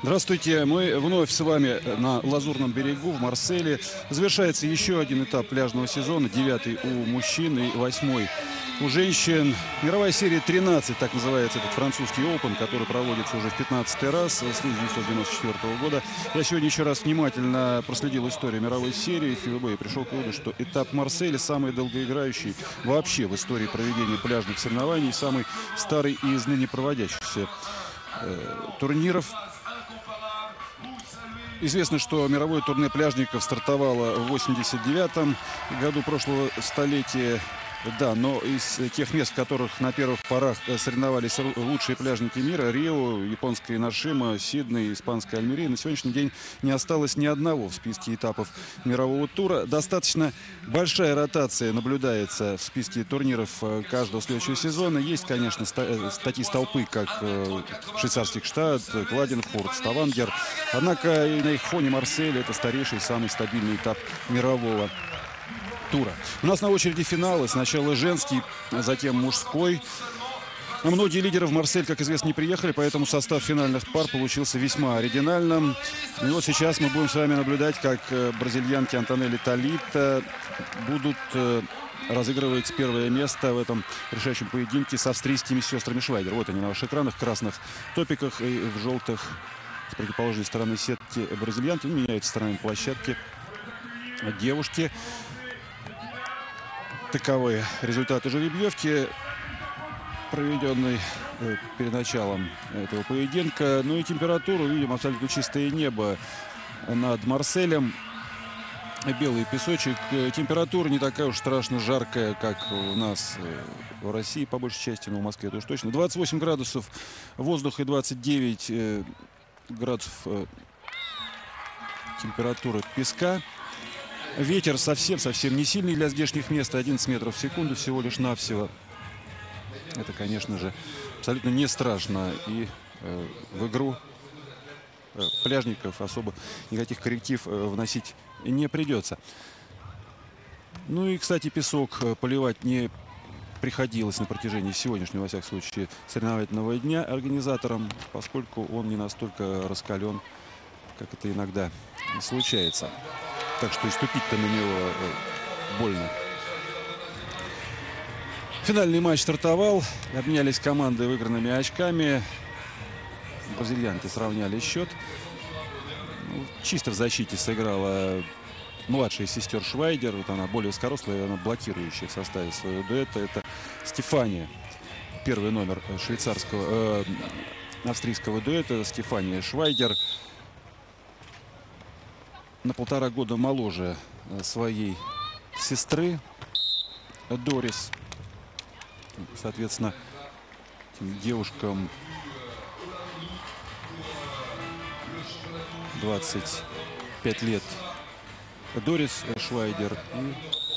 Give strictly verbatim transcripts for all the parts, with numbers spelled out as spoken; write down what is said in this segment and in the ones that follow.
Здравствуйте, мы вновь с вами на Лазурном берегу в Марселе. Завершается еще один этап пляжного сезона, девятый у мужчин и восьмой у женщин. Мировая серия тринадцать, так называется этот французский Open, который проводится уже в пятнадцатый раз с тысяча девятьсот девяносто четвёртого года. Я сегодня еще раз внимательно проследил историю мировой серии ФИВБ и пришел к выводу, что этап Марселя самый долгоиграющий вообще в истории проведения пляжных соревнований, самый старый из ныне проводящихся э, турниров. Известно, что мировое турне пляжников стартовало в восемьдесят девятом году прошлого столетия. Да, но из тех мест, в которых на первых порах соревновались лучшие пляжники мира, Рио, японская Иношима, Сидней, испанская Альмерия, на сегодняшний день не осталось ни одного в списке этапов мирового тура. Достаточно большая ротация наблюдается в списке турниров каждого следующего сезона. Есть, конечно, такие столпы, как швейцарский Гштад, Кладенфурт, Ставангер. Однако и на их фоне Марсель — это старейший, самый стабильный этап мирового тура. У нас на очереди финалы. Сначала женский, затем мужской. Многие лидеры в Марсель, как известно, не приехали, поэтому состав финальных пар получился весьма оригинальным. И вот сейчас мы будем с вами наблюдать, как бразильянки Антонелли Толита будут разыгрывать первое место в этом решающем поединке с австрийскими сестрами Швайгер. Вот они на ваших экранах, в красных топиках и в желтых с противоположной стороны сетки бразильянки. Меняются сторонами площадки девушки. Таковы результаты жеребьевки, проведенной э, перед началом этого поединка. Ну и температуру видим: абсолютно чистое небо над Марселем. Белый песочек. Температура не такая уж страшно жаркая, как у нас э, в России, по большей части, но в Москве это уж точно. двадцать восемь градусов воздуха и двадцать девять э, градусов э, температура песка. Ветер совсем-совсем не сильный для здешних мест, одиннадцать метров в секунду всего лишь навсего. Это, конечно же, абсолютно не страшно. И э, в игру э, пляжников особо никаких корректив э, вносить не придется. Ну и, кстати, песок поливать не приходилось на протяжении сегодняшнего, во всяком случае, соревновательного дня организаторам, поскольку он не настолько раскален, как это иногда случается. Так что и ступить-то на него больно. Финальный матч стартовал. Обменялись команды выигранными очками. Бразильянки сравняли счет. Ну, чисто в защите сыграла младшая из сестер Швайгер. Вот она более высокорослая, она блокирующая в составе своего дуэта. Это Стефания. Первый номер швейцарского, э, австрийского дуэта. Стефания Швайгер. На полтора года моложе своей сестры Дорис. Соответственно, этим девушкам двадцать пять лет Дорис Швайгер и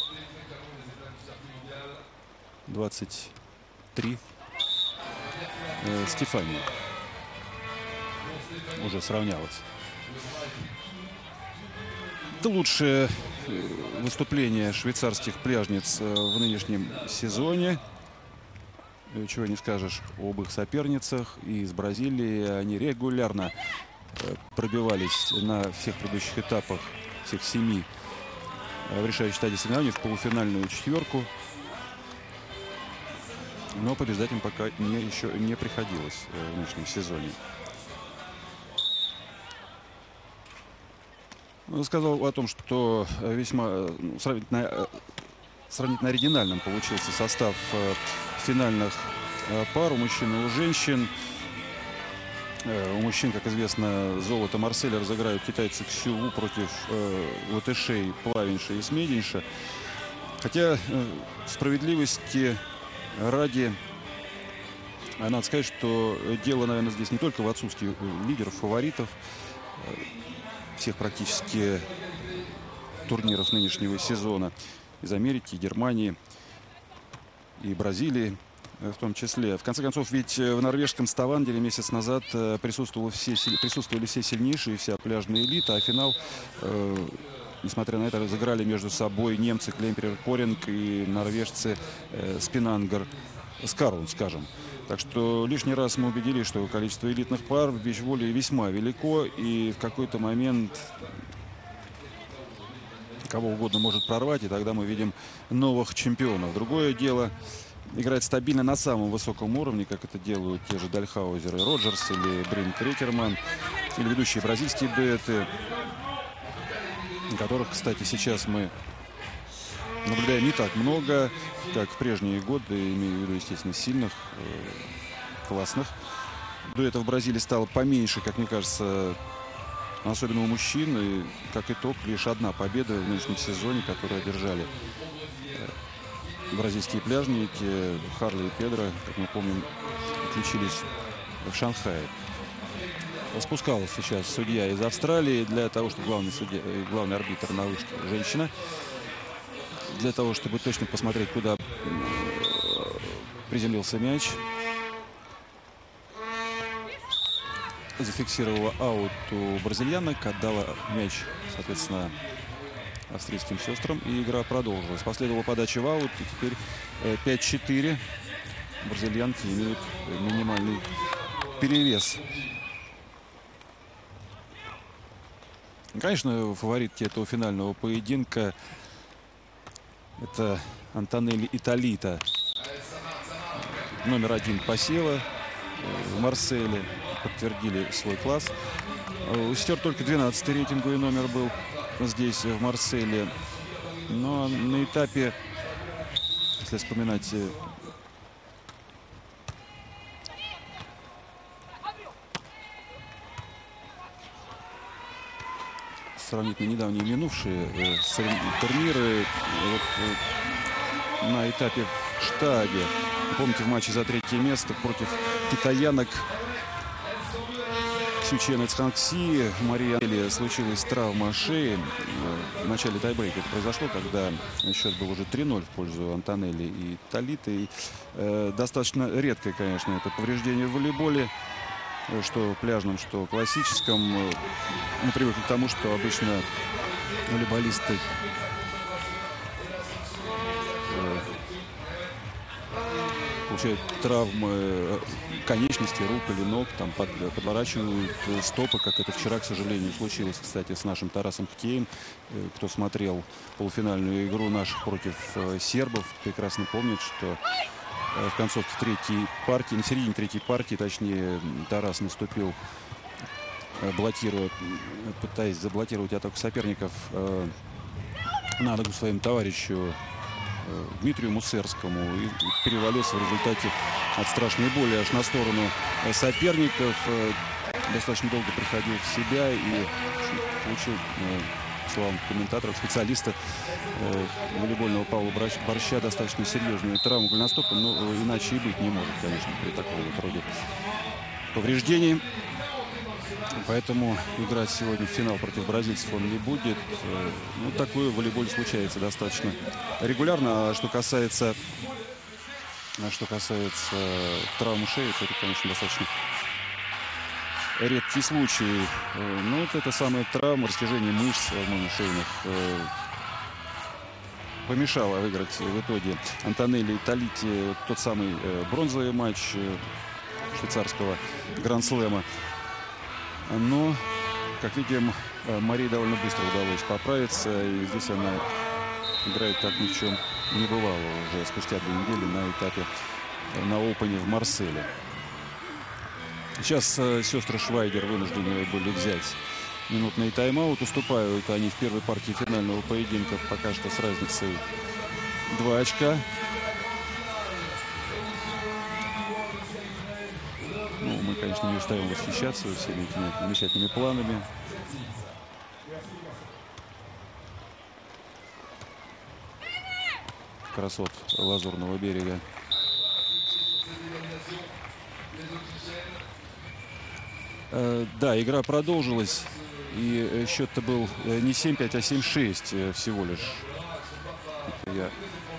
двадцать три Стефания. Уже сравнялась. Это лучшее выступление швейцарских пляжниц в нынешнем сезоне. Чего не скажешь об их соперницах. И из Бразилии они регулярно пробивались на всех предыдущих этапах, всех семи, в решающей стадии соревнований в полуфинальную четверку. Но побеждать им пока не, еще не приходилось в нынешнем сезоне. Сказал о том, что весьма ну, сравнительно, сравнительно оригинальным получился состав финальных пар у мужчин и у женщин. У мужчин, как известно, золото Марселя разыграют китайцы Ксюву против э, латышей Плавинша и Смединша. Хотя э, справедливости ради, надо сказать, что дело, наверное, здесь не только в отсутствии лидеров, фаворитов всех практически турниров нынешнего сезона из Америки, Германии и Бразилии в том числе. В конце концов, ведь в норвежском Ставангере месяц назад присутствовали все, присутствовали все сильнейшие, вся пляжная элита, а финал, э, несмотря на это, разыграли между собой немцы Клемперер Коринг и норвежцы э, Спинангер Скарлунд, скажем. Так что лишний раз мы убедились, что количество элитных пар в бич-волее весьма велико. И в какой-то момент кого угодно может прорвать. И тогда мы видим новых чемпионов. Другое дело играть стабильно на самом высоком уровне, как это делают те же Дальхаузер и Роджерс, или Брин Крекерман, или ведущие бразильские дуэты, которых, кстати, сейчас мы наблюдаем не так много, как в прежние годы, имею в виду, естественно, сильных, классных. Дуэтов в Бразилии стало поменьше, как мне кажется, особенно у мужчин. И, как итог, лишь одна победа в нынешнем сезоне, которую одержали бразильские пляжники. Харли и Педро, как мы помним, отличились в Шанхае. Спускалась сейчас судья из Австралии для того, чтобы главный, судья, главный арбитр на вышке женщина. Для того, чтобы точно посмотреть, куда приземлился мяч. Зафиксировала аут у бразильянок, отдала мяч, соответственно, австрийским сестрам. И игра продолжилась. Последовала подача в аут. И теперь пять-четыре. Бразильянки имеют минимальный перевес. Конечно, фаворитки этого финального поединка — это Антонелли и Талита. Номер один посева в Марселе. Подтвердили свой класс. У сестер только двенадцатый рейтинговый номер был здесь, в Марселе. Но на этапе, если вспоминать сравнительно недавние минувшие э, турниры, вот, э, на этапе в штабе, помните, в матче за третье место против китаянок Ксючен Цхангси, Мария Али, случилась травма шеи. В начале тайбрейка это произошло, когда счет был уже три ноль в пользу Антонелли и Талиты. И, э, достаточно редкое, конечно, это повреждение в волейболе, что пляжном, что классическом. Мы привыкли к тому, что обычно волейболисты получают травмы конечности, рук или ног, там под, подворачивают стопы, как это вчера, к сожалению, случилось, кстати, с нашим Тарасом Ктеем. Кто смотрел полуфинальную игру наших против сербов, прекрасно помнит, что в концовке третьей партии, на середине третьей партии, точнее, Тарас наступил, блокируя, пытаясь заблокировать атаку соперников, на ногу своему товарищу Дмитрию Мусерскому, и перевалился в результате от страшной боли аж на сторону соперников. Достаточно долго приходил в себя и получил, словам комментаторов, специалиста волейбольного Павла Борща, достаточно серьезную травму голеностопа, но иначе и быть не может, конечно, при таком вот роде повреждений. Поэтому играть сегодня в финал против бразильцев он не будет. Ну, такое в волейболе случается достаточно регулярно. А что касается, а что касается травмы шеи, то это, конечно, достаточно редкий случай. Ну, вот это самая травма, растяжение мышц, возможно, шейных, помешало выиграть в итоге Антонелли и Талите тот самый бронзовый матч швейцарского гранд-слэма. Но, как видим, Марии довольно быстро удалось поправиться. И здесь она играет как ни в чем не бывало уже спустя две недели на этапе на Опене в Марселе. Сейчас сестры Швайгер вынуждены были взять минутный тайм-аут. Уступают они в первой партии финального поединка пока что с разницей два очка. Ну, мы, конечно, не устаем восхищаться всеми этими замечательными планами. Красот Лазурного берега. Э, да, игра продолжилась. И счет-то был не семь пять, а семь шесть всего лишь. Это я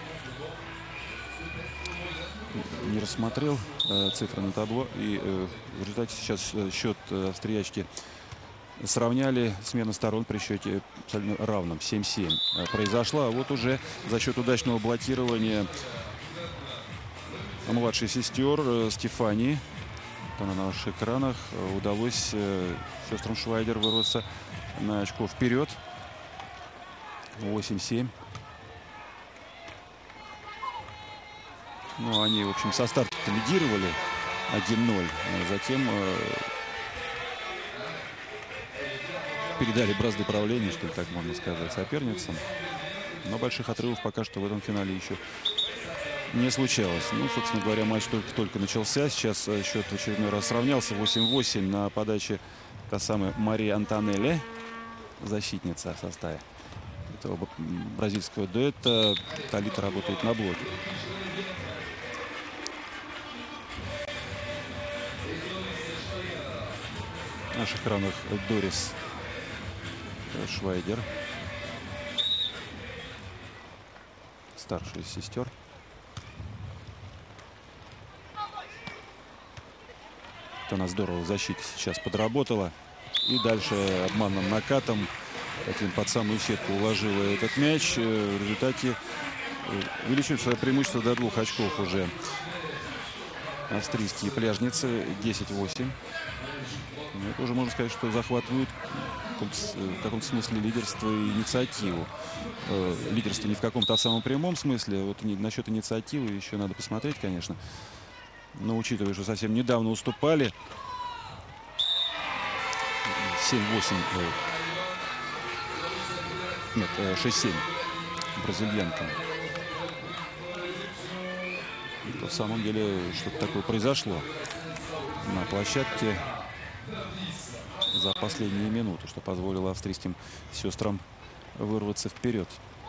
не рассмотрел э, цифры на табло. И э, в результате сейчас счет австриячки сравняли. Смена сторон при счете абсолютно равном. семь семь произошла. А вот уже за счет удачного блокирования младшей сестер Стефании. Вот она на ваших экранах. Удалось сестрам Швайдер вырваться на очко вперед. восемь-семь. Ну, они, в общем, со старта лидировали один ноль. Затем э, передали бразды правления, что ли, так можно сказать, соперницам. Но больших отрывов пока что в этом финале еще не случалось. Ну, собственно говоря, матч только-только начался. Сейчас счет в очередной раз сравнялся. восемь-восемь на подаче та самая Мария Антонелли, защитница в составе этого бразильского дуэта. Талита работает на блоке. На наших экранах Дорис Швайдер, старшая из сестер. Она здорово в защите сейчас подработала. И дальше обманным накатом таким под самую сетку уложила этот мяч. В результате увеличивает свое преимущество до двух очков уже австрийские пляжницы. десять-восемь. Это уже можно сказать, что захватывают в каком-то смысле лидерство и инициативу. Лидерство не в каком-то самом прямом смысле. Вот насчет инициативы еще надо посмотреть, конечно. Но учитывая, что совсем недавно уступали. семь-восемь. Нет, шесть-семь бразильянкам. В самом деле что-то такое произошло на площадке за последние минуты, что позволило австрийским сестрам вырваться вперед.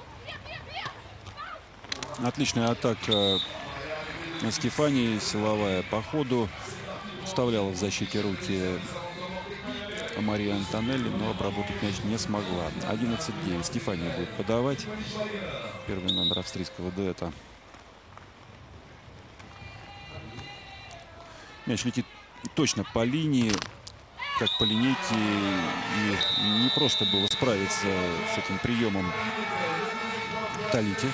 Отличная атака Стефании, силовая по ходу. Вставляла в защите руки Мария Антонелли, но обработать мяч не смогла. одиннадцать-девять. Стефания будет подавать. Первый номер австрийского дуэта. Мяч летит точно по линии. Как по линейке, и не просто было справиться с этим приемом Талите.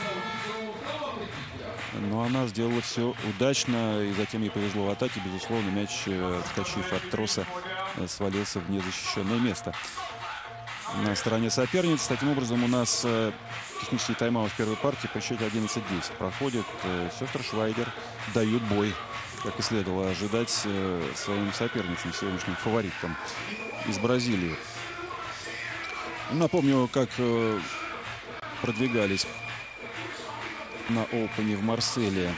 Но она сделала все удачно, и затем ей повезло в атаке. Безусловно, мяч, отскочив от троса, свалился в незащищенное место на стороне соперниц. Таким образом, у нас технический тайм-аут в первой партии по счете одиннадцать-десять проходит. Сестры Швайдер дают бой, как и следовало ожидать, своим соперницам, сегодняшним фавориткам из Бразилии. Напомню, как продвигались на Опене в Марселе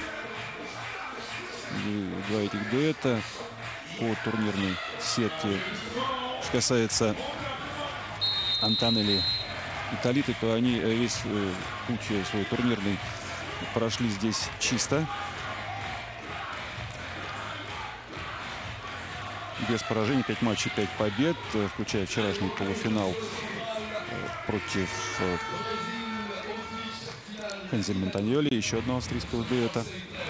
два этих дуэта по турнирной сетке. Что касается Антонелли и Талиты, то они весь путь свой турнирный прошли здесь чисто. Без поражений, пять матчей, пять побед, включая вчерашний полуфинал против Хензель Монтаньоли, еще одного австрийского дуэта.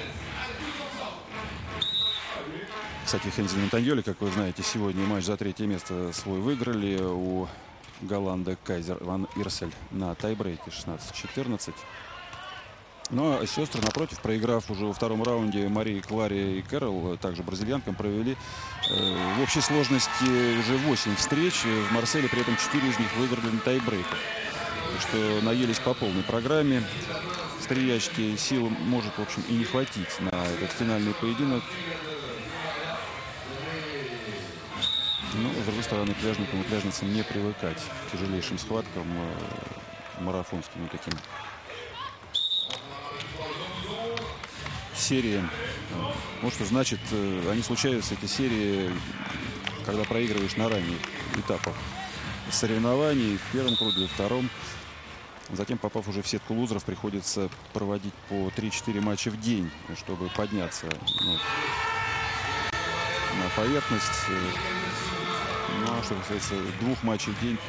Кстати, Хензель Монтаньоли, как вы знаете, сегодня матч за третье место свой выиграли у голланда Кайзер ван Ирсель на тайбрейке шестнадцать-четырнадцать. Ну а сестры, напротив, проиграв уже во втором раунде Марии, Кларе и Кэрол, также бразильянкам, провели э, в общей сложности уже восемь встреч. В Марселе при этом четыре из них выиграли на тайбрейках. Так что наелись по полной программе. Стрелячки сил может, в общем, и не хватить на этот финальный поединок. Но, с другой стороны, пляжникам и пляжницам не привыкать к тяжелейшим схваткам, э, марафонским таким сериям. Вот что значит, они случаются, эти серии, когда проигрываешь на ранних этапах соревнований, в первом круге, во втором. Затем, попав уже в сетку лузеров, приходится проводить по три-четыре матча в день, чтобы подняться, ну, на поверхность. Ну, а что касается двух матчей в день,